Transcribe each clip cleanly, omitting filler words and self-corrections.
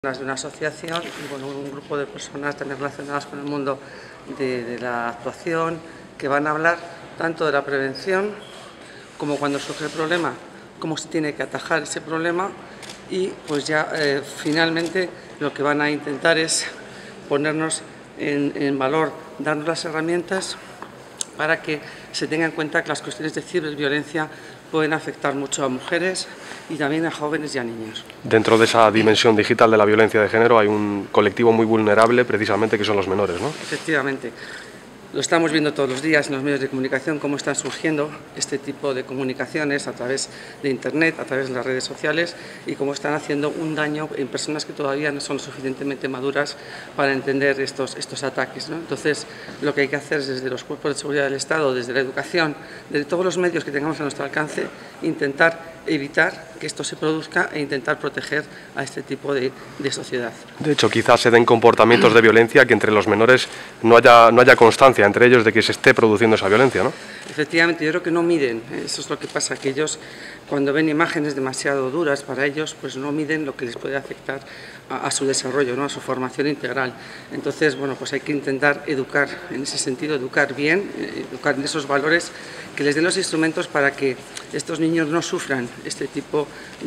De una asociación y bueno, un grupo de personas también relacionadas con el mundo de la actuación, que van a hablar tanto de la prevención como cuando surge el problema, cómo se tiene que atajar ese problema y pues ya finalmente lo que van a intentar es ponernos en valor, darnos las herramientas para que se tenga en cuenta que las cuestiones de ciberviolencia pueden afectar mucho a mujeres y también a jóvenes y a niños. Dentro de esa dimensión digital de la violencia de género hay un colectivo muy vulnerable, precisamente, que son los menores, ¿no? Efectivamente. Lo estamos viendo todos los días en los medios de comunicación, cómo están surgiendo este tipo de comunicaciones a través de Internet, a través de las redes sociales y cómo están haciendo un daño en personas que todavía no son suficientemente maduras para entender estos ataques, ¿no? Entonces, lo que hay que hacer es desde los cuerpos de seguridad del Estado, desde la educación, desde todos los medios que tengamos a nuestro alcance, intentar evitar que esto se produzca e intentar proteger a este tipo de sociedad. De hecho, quizás se den comportamientos de violencia que entre los menores no haya constancia entre ellos de que se esté produciendo esa violencia, ¿no? Efectivamente, yo creo que no miden, eso es lo que pasa, que ellos cuando ven imágenes demasiado duras para ellos, pues no miden lo que les puede afectar a su desarrollo, ¿no? A su formación integral. Entonces, bueno, pues hay que intentar educar en ese sentido, educar bien, educar en esos valores, que les den los instrumentos para que estos niños no sufran este tipo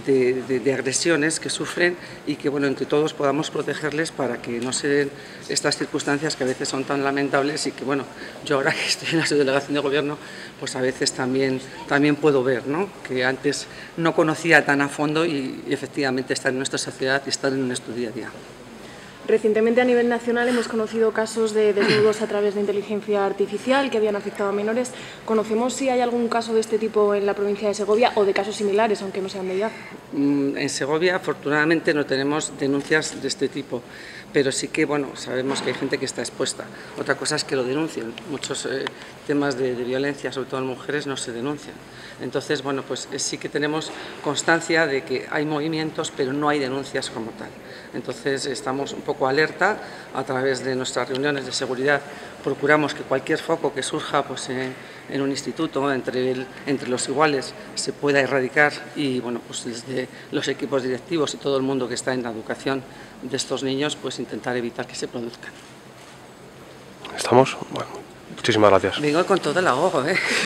de agresiones que sufren y que, bueno, entre todos podamos protegerles para que no se den estas circunstancias que a veces son tan lamentables y que, bueno, yo ahora que estoy en la subdelegación de gobierno, pues a veces también puedo ver, ¿no? Que antes no conocía tan a fondo y efectivamente están en nuestra sociedad y están en nuestro día a día. Recientemente a nivel nacional hemos conocido casos de desnudos a través de inteligencia artificial que habían afectado a menores. ¿Conocemos si hay algún caso de este tipo en la provincia de Segovia o de casos similares, aunque no sean de allá? En Segovia, afortunadamente, no tenemos denuncias de este tipo, pero sí que, bueno, sabemos que hay gente que está expuesta. Otra cosa es que lo denuncien. Muchos temas de violencia, sobre todo en mujeres, no se denuncian. Entonces, bueno, pues sí que tenemos constancia de que hay movimientos, pero no hay denuncias como tal. Entonces, estamos un poco alerta a través de nuestras reuniones de seguridad. Procuramos que cualquier foco que surja pues, en un instituto, entre los iguales, se pueda erradicar y, bueno, pues desde los equipos directivos y todo el mundo que está en la educación de estos niños, pues intentar evitar que se produzcan. ¿Estamos? Bueno, muchísimas gracias. Vengo con todo el ahogo, ¿eh?